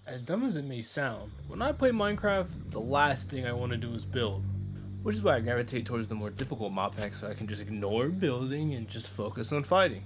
As dumb as it may sound, when I play Minecraft, the last thing I want to do is build. Which is why I gravitate towards the more difficult mod packs so I can just ignore building and just focus on fighting.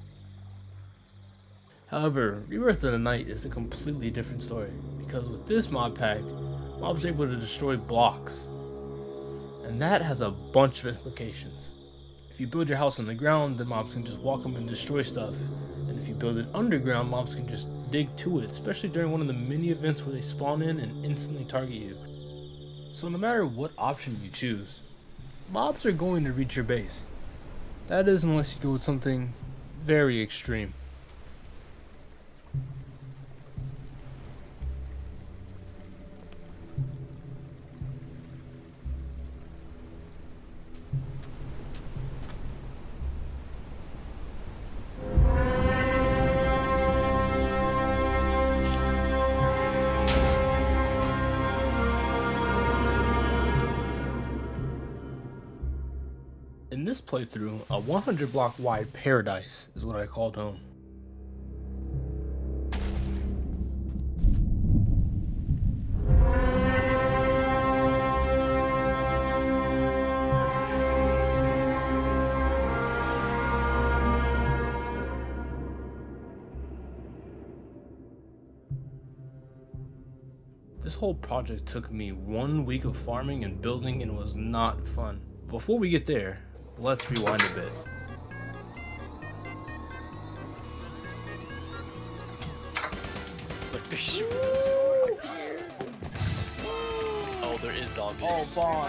However, Rebirth of the Night is a completely different story, because with this mod pack, mobs are able to destroy blocks. And that has a bunch of implications. If you build your house on the ground, then mobs can just walk up and destroy stuff. And if you build it underground, mobs can just dig to it, especially during one of the mini events where they spawn in and instantly target you. So no matter what option you choose, mobs are going to reach your base. That is unless you go with something very extreme. In this playthrough, a 100 block wide paradise is what I called home. This whole project took me 1 week of farming and building and it was not fun. Before we get there, let's rewind a bit. Look, they're shooting us right here. Oh, there is zombies. Oh, Vaughn.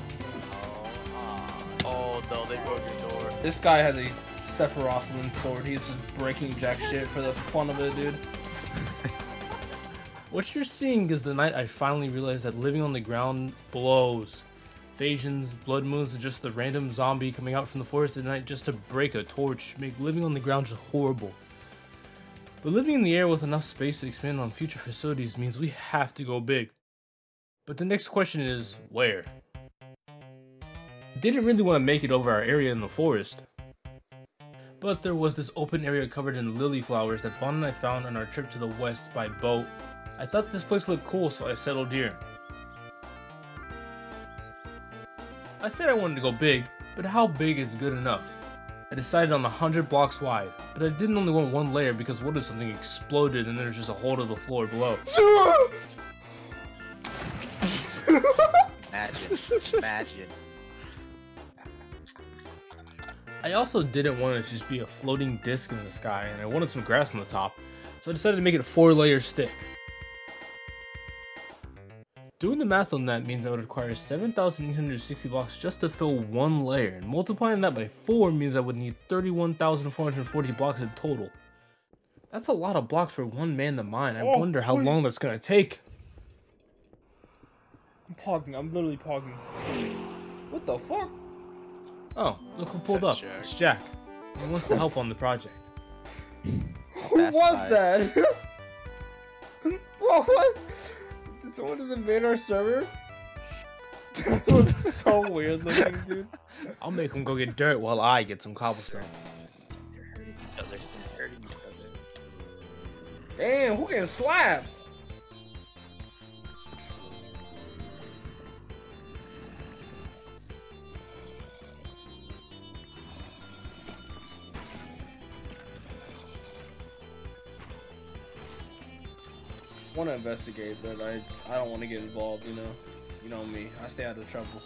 Oh no, they broke your door. This guy has a Sephiroth sword. He's just breaking jack shit for the fun of it, dude. What you're seeing is the night I finally realized that living on the ground blows. Invasions, blood moons, and just the random zombie coming out from the forest at night just to break a torch make living on the ground just horrible. But living in the air with enough space to expand on future facilities means we have to go big. But the next question is, where? I didn't really want to make it over our area in the forest. But there was this open area covered in lily flowers that Vaughn and I found on our trip to the west by boat. I thought this place looked cool, so I settled here. I said I wanted to go big, but how big is good enough? I decided on 100 blocks wide, but I didn't only want one layer because what if something exploded and there's just a hole to the floor below? Imagine. I also didn't want it to just be a floating disc in the sky, and I wanted some grass on the top, so I decided to make it 4 layers thick. Doing the math on that means I would require 7,860 blocks just to fill one layer, and multiplying that by 4 means I would need 31,440 blocks in total. That's a lot of blocks for one man to mine. I wonder how long that's gonna take. I'm pogging, I'm literally pogging. What the fuck? Oh, look who pulled up. Jack? It's Jack. He wants to help on the project. Who was that? Bro, what? Did someone just invade our server? That was so weird looking, dude. I'll make him go get dirt while I get some cobblestone. They're hurting each other. They're hurting each other. Damn, who getting slapped? I want to investigate, but I don't want to get involved, you know me, I stay out of trouble.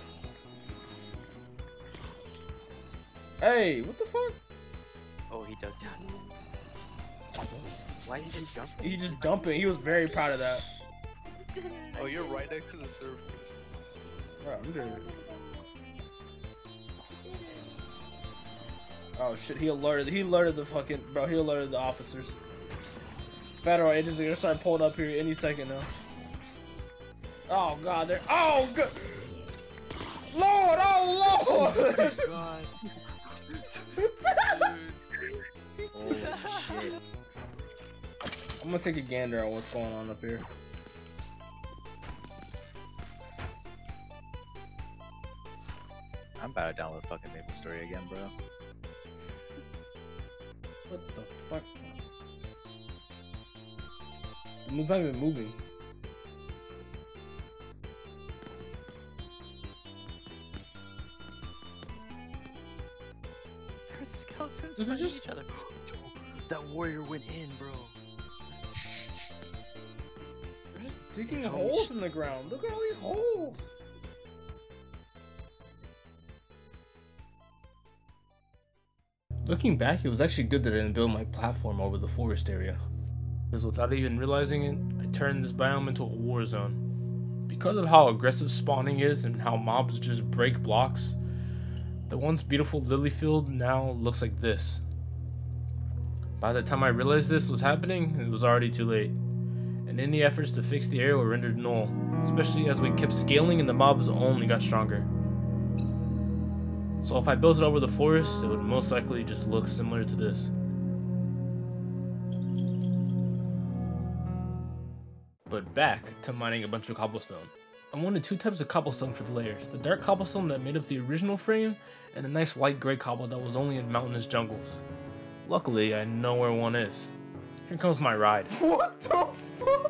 Hey, what the fuck? Oh, he dug down. Why is he jumping? He just dumping, he was very proud of that. Oh, you're right next to the server. Bro, I'm good. Oh shit, he alerted the fucking, bro, he alerted the officers. Federal agents are gonna start pulling up here any second now. Oh god, they're, oh god! Lord, oh lord! Oh my god. Oh shit. I'm gonna take a gander on what's going on up here. I'm about to download fucking Maple Story again, bro. What the fuck? Moon's not even moving. Skeletons Look, fighting just- each other. That warrior went in, bro. They're just digging holes in the ground. Look at all these holes. Looking back, it was actually good that I didn't build my platform over the forest area. Because without even realizing it, I turned this biome into a war zone. Because of how aggressive spawning is and how mobs just break blocks, the once beautiful lily field now looks like this. By the time I realized this was happening, it was already too late. And any efforts to fix the area were rendered null, especially as we kept scaling and the mobs only got stronger. So if I built it over the forest, it would most likely just look similar to this. But back to mining a bunch of cobblestone. I wanted two types of cobblestone for the layers. The dark cobblestone that made up the original frame, and a nice light gray cobble that was only in mountainous jungles. Luckily, I know where one is. Here comes my ride. What the fuck?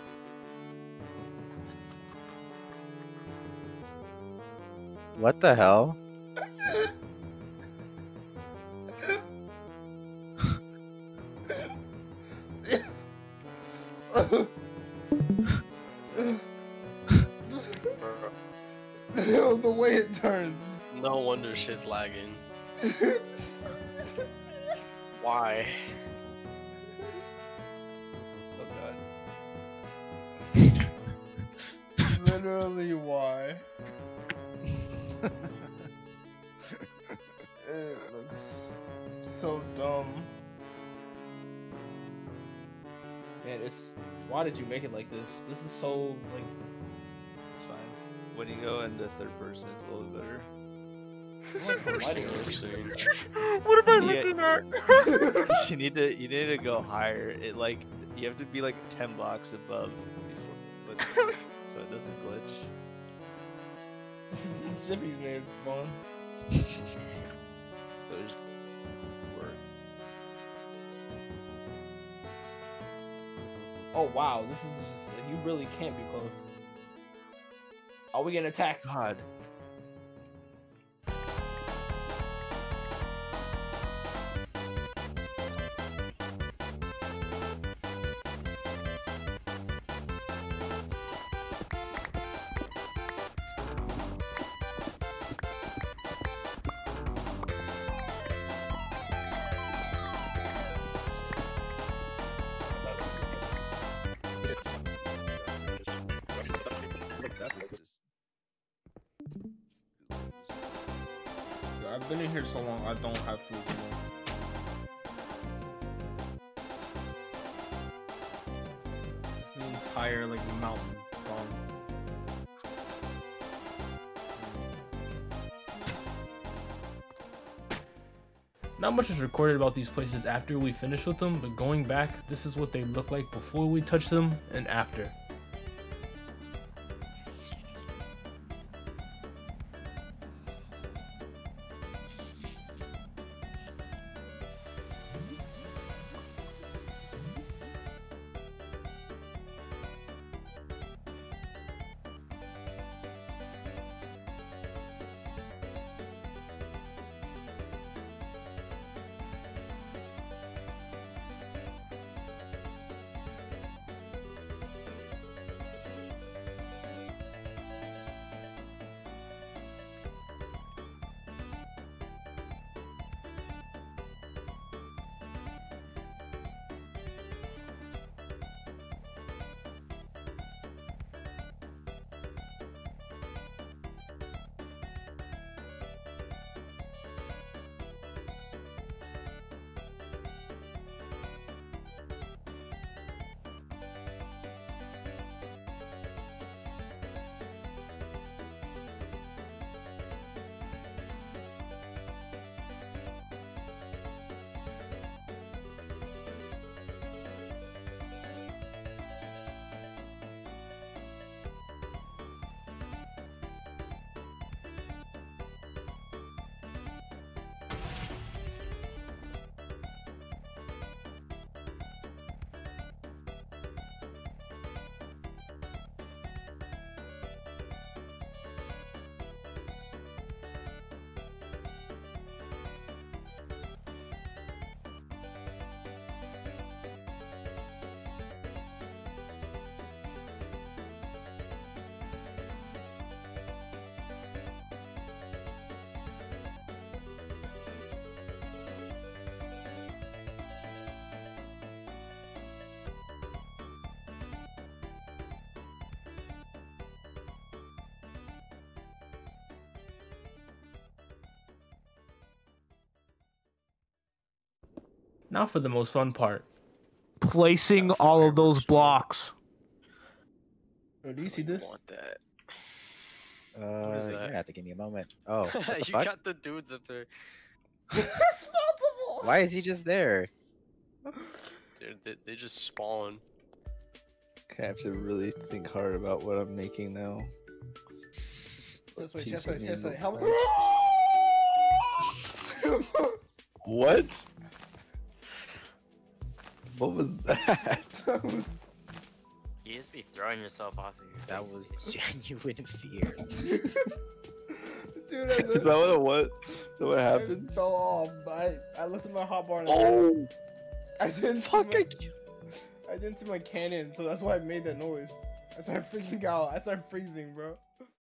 What the hell? Yo, the way it turns. No wonder shit's lagging. Why? Oh god. Literally why? It looks so dumb. Man, it's... Why did you make it like this? This is so, like... It's fine. When you go into third person, it's a little bit better. What am I Yeah. looking at? you need to go higher. It like you have to be like 10 blocks above before, so it doesn't glitch. This is Jiffy's made, Vaughn. So just work. Oh wow, this is just... You really can't be close. Are we getting attacked? God. I've been in here so long, I don't have food anymore. It's the entire, like, mountain gone. Not much is recorded about these places after we finish with them, but going back, this is what they look like before we touch them and after. Now for the most fun part. Placing all of those blocks. Bro, do you see this? I want that. You're that? gonna have to give me a moment. Oh, what the You fuck? got the dudes up there. Responsible. Why is he just there? They just spawn. I have to really think hard about what I'm making now. This way, Piece chest of way, me chest in way. the Help. What? What was that? You just be throwing yourself off of your That face, was dude. genuine fear. Dude, Is that what it was? Is that what happened? I fell off. I looked at my hotbar and Oh! I didn't Fuck! I didn't see my cannon, so that's why I made that noise. I started freaking out. I started freezing, bro.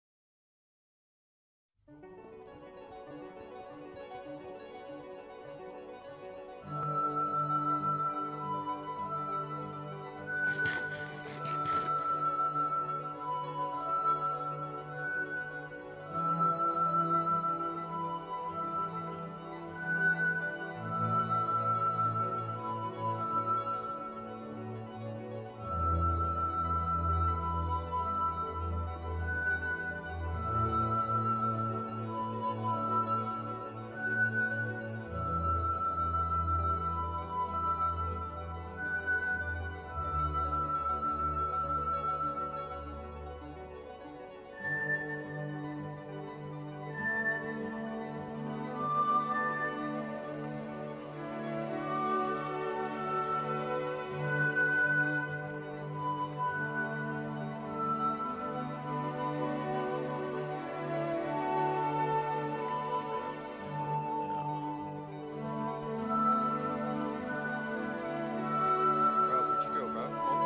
Bro, where'd you go, bro?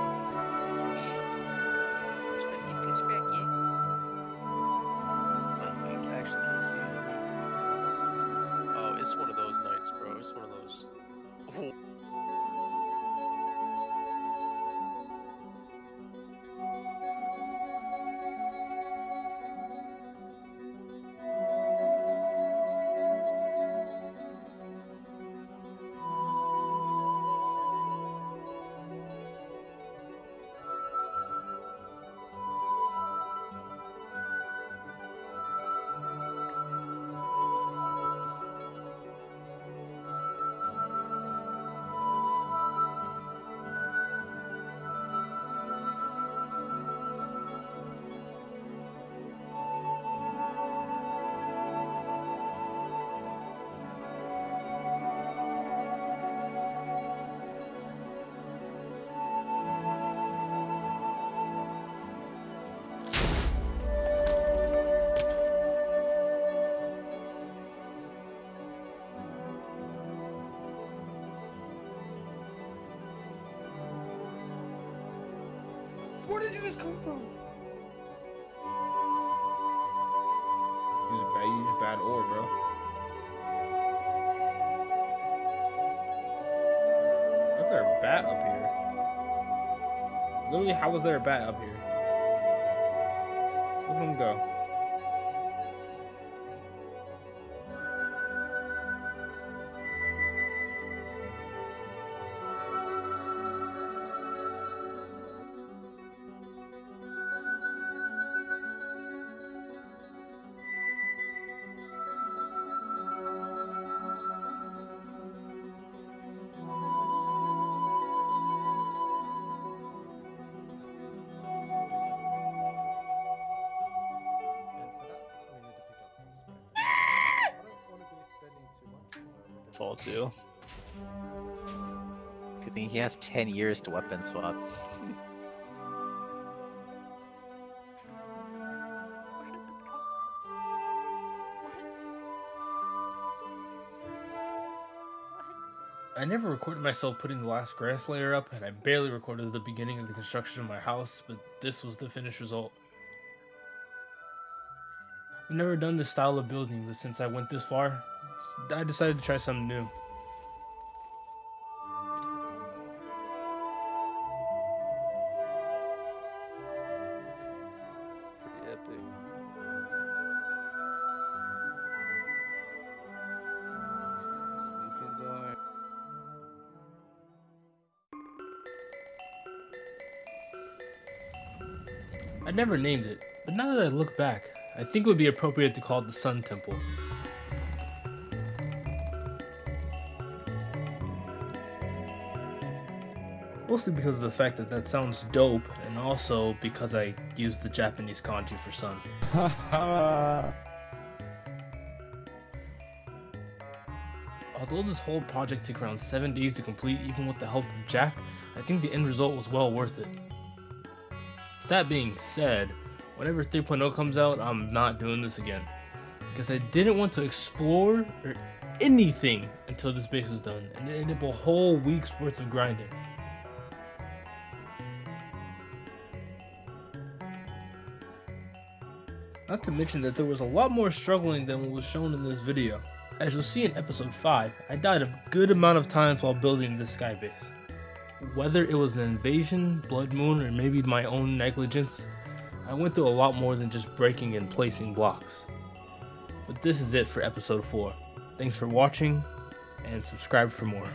I actually can't see it. Oh, it's one of those nights, bro. It's one of those. Where did you just come from? You use bad ore, bro. What's there a bat up here? Literally, how was there a bat up here? Look at him go. Fall 2. Good thing he has 10 years to weapon swap. Where did this come from? I never recorded myself putting the last grass layer up, and I barely recorded the beginning of the construction of my house, but this was the finished result. I've never done this style of building, but since I went this far, I decided to try something new. Pretty epic. Sleeping dark. I never named it, but now that I look back, I think it would be appropriate to call it the Sun Temple. Mostly because of the fact that that sounds dope, and also because I used the Japanese kanji for sun. Although this whole project took around 7 days to complete even with the help of Jack, I think the end result was well worth it. That being said, whenever 3.0 comes out, I'm not doing this again. Because I didn't want to explore or anything until this base was done, and it ended up a whole week's worth of grinding. Not to mention that there was a lot more struggling than what was shown in this video. As you'll see in episode 5, I died a good amount of times while building this sky base. Whether it was an invasion, blood moon, or maybe my own negligence, I went through a lot more than just breaking and placing blocks. But this is it for episode 4. Thanks for watching, and subscribe for more.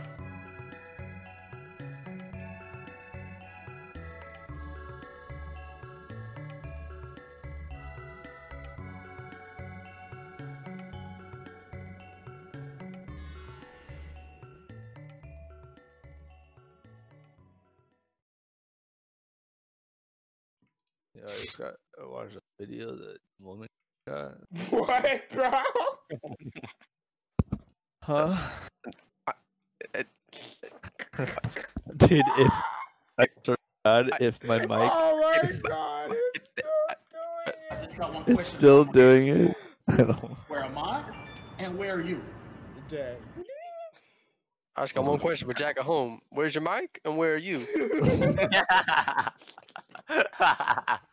Yeah, I watched a video that woman got. What, bro? Huh? Dude, if my mic Oh my god, is still doing it. I don't. Where am I? And where are you? Jack. I just got one question for Jack at home. Where's your mic and where are you?